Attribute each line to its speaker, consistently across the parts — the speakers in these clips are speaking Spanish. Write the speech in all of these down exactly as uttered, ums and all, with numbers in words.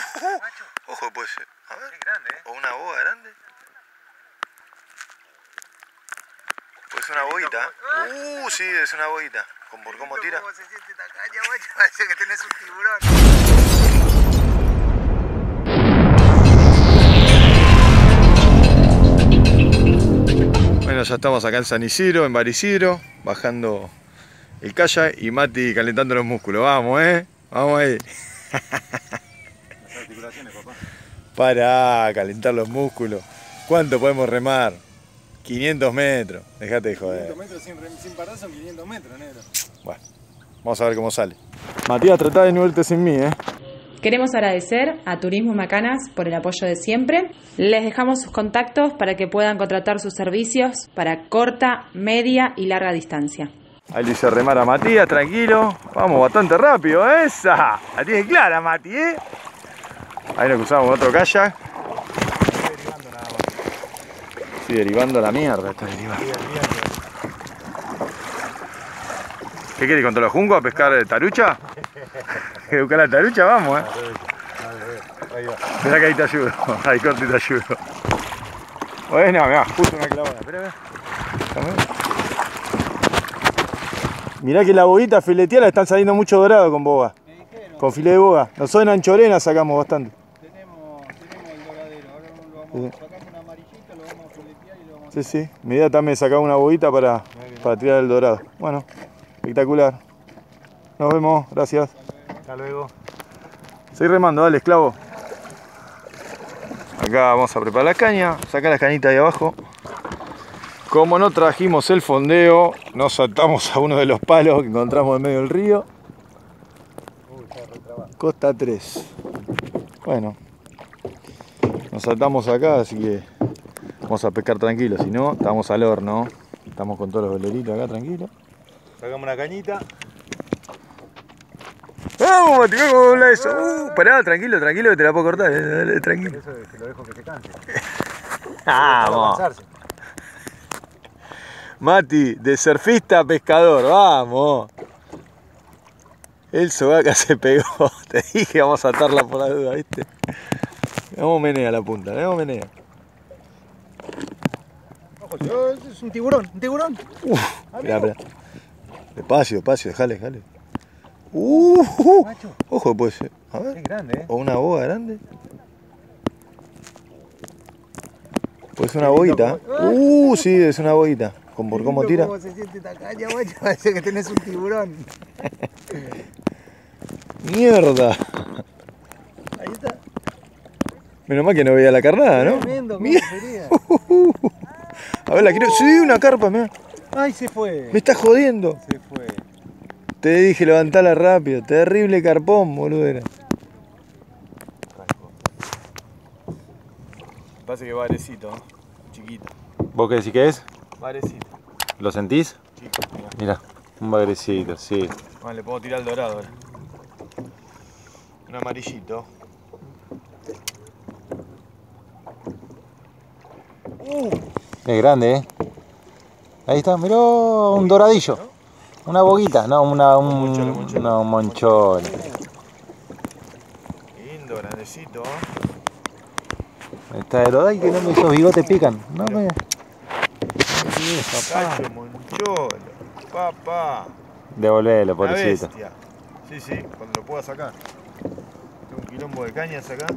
Speaker 1: Ojo, puede ser. A ver.
Speaker 2: Es grande, ¿eh?
Speaker 1: O una boga grande. Puede ser una boguita. Uh, sí, es una boguita. Con por cómo tira.
Speaker 2: ¿Cómo se siente esta caña, guacho? Parece que tenés un tiburón.
Speaker 1: Bueno, ya estamos acá en San Isidro, en Bar Isidro, bajando el kayak y Mati calentando los músculos. Vamos, eh. Vamos ahí.
Speaker 2: Las articulaciones, papá.
Speaker 1: Para calentar los músculos. ¿Cuánto podemos remar? quinientos metros. Dejate de joder.
Speaker 2: quinientos metros sin, sin parar son quinientos metros, negro.
Speaker 1: Bueno, vamos a ver cómo sale. Matías, tratá de no irte sin mí, eh.
Speaker 3: Queremos agradecer a Turismo Macanas por el apoyo de siempre. Les dejamos sus contactos para que puedan contratar sus servicios para corta, media y larga distancia.
Speaker 1: Ahí le hice remar a Matías, tranquilo. Vamos bastante rápido, esa. La tiene clara, Mati, ¿eh? Ahí nos cruzamos con otro kayak.
Speaker 2: Estoy derivando nada más.
Speaker 1: Sí, derivando la mierda, está derivando.
Speaker 2: Estoy derivando.
Speaker 1: ¿Qué querés, contra los jungos a pescar tarucha? ¿Querés buscar la tarucha? Vamos, eh.
Speaker 2: Ahí va.
Speaker 1: Esperá que ahí te ayudo. Ahí corto y te ayudo. Bueno, mirá, justo una clavada. Esperá, mirá. Mirá que la boguita fileteada están saliendo mucho dorado con boga. Con filete de boga. Nosotros en anchorena sacamos bastante.
Speaker 2: Tenemos, tenemos el doradero. Ahora no lo vamos, sí. Sacamos un amarillito, lo vamos a filetear y lo vamos a...
Speaker 1: Sí, sí. Mi idea también es sacar una boguita para, para tirar el dorado. Bueno, espectacular. Nos vemos, gracias.
Speaker 2: Hasta luego.
Speaker 1: Seguí remando, dale, esclavo. Acá vamos a preparar la caña. Sacar las cañitas ahí abajo. Como no trajimos el fondeo, nos saltamos a uno de los palos que encontramos en medio del río. Costa tres. Bueno, nos saltamos acá, así que vamos a pescar tranquilos. Si no, estamos al horno. Estamos con todos los veleritos acá, tranquilos.
Speaker 2: Sacamos una cañita.
Speaker 1: ¡Vamos, Mati! ¿Cómo habla eso? Uh, pará, tranquilo, tranquilo, que te la puedo cortar. Dale, tranquilo.
Speaker 2: Eso es que lo dejo que se cante.
Speaker 1: ¡Vamos! Mati, de surfista a pescador, vamos. El sobaca se pegó. Te dije, vamos a atarla por la duda, ¿viste? Vamos menea la punta, vamos menea.
Speaker 2: Ojo, es un tiburón, un tiburón.
Speaker 1: Uf, esperá, esperá. Despacio, despacio, dejale, dejale. Uh, uh, ojo, puede ser. A ver.
Speaker 2: Es grande, ¿eh?
Speaker 1: O una boga grande. Puede ser una boguita. Uh, sí, es una boguita. Con por cómo tira.
Speaker 2: ¿Cómo se siente esta caña, guacho? Parece que tenés un tiburón.
Speaker 1: Mierda.
Speaker 2: Ahí está.
Speaker 1: Menos mal que no veía la carnada, ¿no?
Speaker 2: Tremendo, ¿cómo
Speaker 1: Mira.
Speaker 2: sería?
Speaker 1: A ver, la quiero. Sí, una carpa, mira.
Speaker 2: Ay, se fue.
Speaker 1: Me estás jodiendo.
Speaker 2: Se fue.
Speaker 1: Te dije, levantala rápido. Terrible carpón, boludo. Era. Parece que varecito, ¿no? Chiquito.
Speaker 4: ¿Vos qué decís que es?
Speaker 1: Varecito.
Speaker 4: ¿Lo sentís?
Speaker 1: Chico, mira.
Speaker 4: Mira, un bagrecito, sí.
Speaker 1: Vale, le puedo tirar el dorado ahora. Un amarillito. Uh.
Speaker 4: Es grande, ¿eh? Ahí está, mirá, un doradillo. Una boguita, no, una, un,
Speaker 1: Un moncholo, moncholo.
Speaker 4: no, un moncholo.
Speaker 1: Lindo, grandecito.
Speaker 4: Está de ay, que no me esos bigotes pican. No me.
Speaker 1: Cacho, moncholo. Papá.
Speaker 4: Devolvelo,
Speaker 1: Una
Speaker 4: pobrecito.
Speaker 1: bestia. Sí, sí, cuando lo pueda sacar. Tengo un quilombo de cañas acá.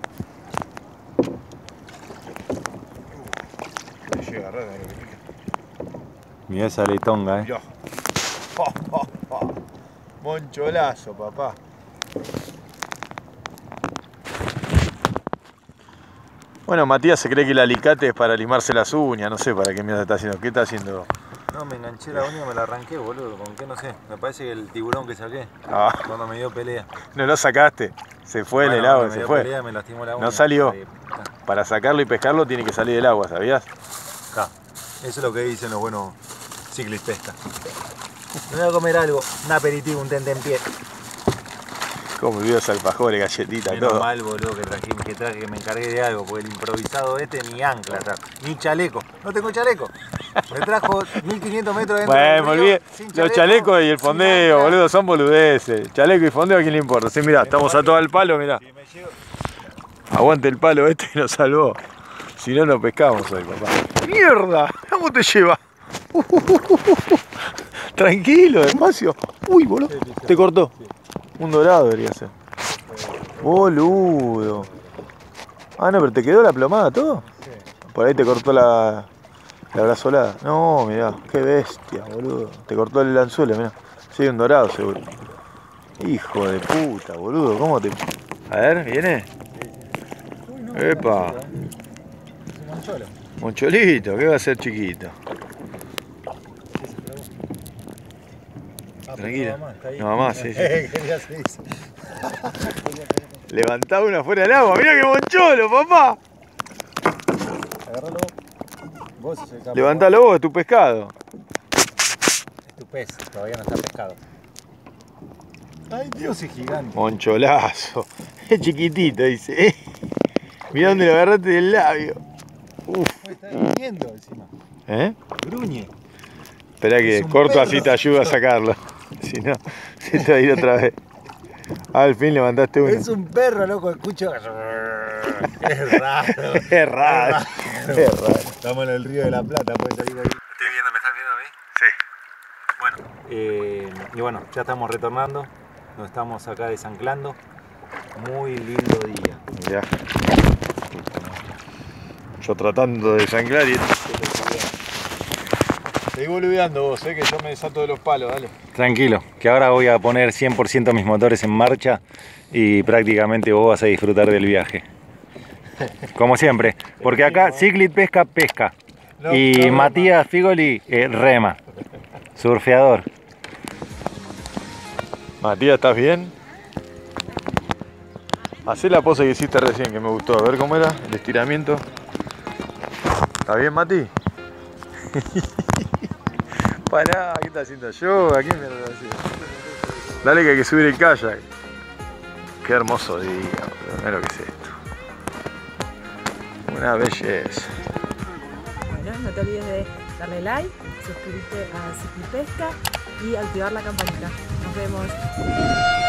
Speaker 1: Uh, me llega raro lo que pica.
Speaker 4: Mirá esa leitonga, eh.
Speaker 1: Mirá. Oh, oh, oh. Moncholazo, papá. Bueno, Matías se cree que el alicate es para limarse las uñas, no sé para qué mierda está haciendo. ¿Qué está haciendo?
Speaker 4: No, me enganché la uña y me la arranqué, boludo. ¿Con qué? No sé. Me parece que el tiburón que saqué
Speaker 1: Ah,
Speaker 4: cuando me dio pelea.
Speaker 1: no lo sacaste. Se fue
Speaker 4: Bueno,
Speaker 1: el helado,
Speaker 4: cuando me
Speaker 1: se
Speaker 4: dio
Speaker 1: fue.
Speaker 4: pelea, me lastimó la uña.
Speaker 1: No salió.
Speaker 4: Ahí, está.
Speaker 1: Para sacarlo y pescarlo tiene que salir del agua, ¿sabías?
Speaker 4: Está. Eso es lo que dicen los buenos ciclistas. Me voy a comer algo, un aperitivo, un tentempié.
Speaker 1: Como videos alfajores, galletitas,
Speaker 4: Menos
Speaker 1: todo.
Speaker 4: mal, boludo, que traje, que traje, que me encargué de algo, porque el improvisado este ni ancla trajo, ni chaleco. No tengo chaleco. Me trajo mil quinientos metros dentro
Speaker 1: Bueno,
Speaker 4: del
Speaker 1: me
Speaker 4: río,
Speaker 1: olvidé.
Speaker 4: sin
Speaker 1: Los
Speaker 4: chaleco,
Speaker 1: chalecos y el
Speaker 4: sin
Speaker 1: fondeo,
Speaker 4: ancla.
Speaker 1: boludo, son boludeces. Chaleco y fondeo, ¿a quién le importa? Sí, mirá, estamos a todo el palo, mirá.
Speaker 4: Si me llevo-
Speaker 1: Aguante el palo este que nos salvó. Si no, no pescamos hoy, papá. ¡Mierda! ¿Cómo te lleva? Uh, uh, uh, uh, uh. Tranquilo, despacio. Uy, boludo. Te cortó. Un dorado debería ser. Boludo. Ah, no, pero te quedó la plomada todo. Por ahí te cortó la, la brazolada. No, mirá, qué bestia, boludo. Te cortó el anzuelo, mirá. Sí, un dorado seguro. Hijo de puta, boludo. ¿Cómo te...? A ver, ¿viene? Epa. Moncholito, ¿qué va a ser chiquito? Tranquilo. No más, sí, sí. Levantá una fuera del agua. Mirá que moncholo, papá.
Speaker 4: Agárralo. Vos sos el campo.
Speaker 1: Levantalo vos, es tu pescado.
Speaker 4: Es tu pez, todavía no está pescado. Ay, Dios, es gigante.
Speaker 1: Moncholazo. Es chiquitito, dice. Mirá dónde lo agarraste del labio. Uf.
Speaker 4: Está gruñendo encima.
Speaker 1: ¿Eh?
Speaker 4: Gruñe.
Speaker 1: Esperá que
Speaker 4: Es un
Speaker 1: corto
Speaker 4: perro.
Speaker 1: así te ayuda a sacarlo. Si no, se te va a ir otra vez. Al fin levantaste uno.
Speaker 4: Es un perro, loco, escucho. Es raro.
Speaker 1: Es raro. Es raro.
Speaker 4: Estamos en el río de la Plata, puede salir ahí. ¿Estoy viendo? ¿Me estás viendo a mí?
Speaker 1: Sí.
Speaker 4: Bueno, eh, y bueno, ya estamos retornando. Nos estamos acá desanclando. Muy lindo día.
Speaker 1: Mirá. Yo tratando de desanclar y... Seguí boludeando vos, eh, que yo me desato de los palos, dale.
Speaker 4: Tranquilo, que ahora voy a poner cien por ciento mis motores en marcha y prácticamente vos vas a disfrutar del viaje. Como siempre, porque acá Ciclit Pesca, pesca.
Speaker 1: No,
Speaker 4: y
Speaker 1: no,
Speaker 4: Matías Figoli, eh, rema. Surfeador.
Speaker 1: Matías, ¿estás bien? Hacé la pose que hiciste recién, que me gustó. A ver cómo era el estiramiento. ¿Está bien, Mati? Pará, ¿qué está haciendo yoga? ¿Qué mierda está haciendo? Dale que hay que subir el kayak. Qué hermoso día, boludo. Mirá lo que es esto. Una belleza.
Speaker 5: Bueno, no te olvides de darle like, suscribirte a Ciclipesca y activar la campanita. Nos vemos.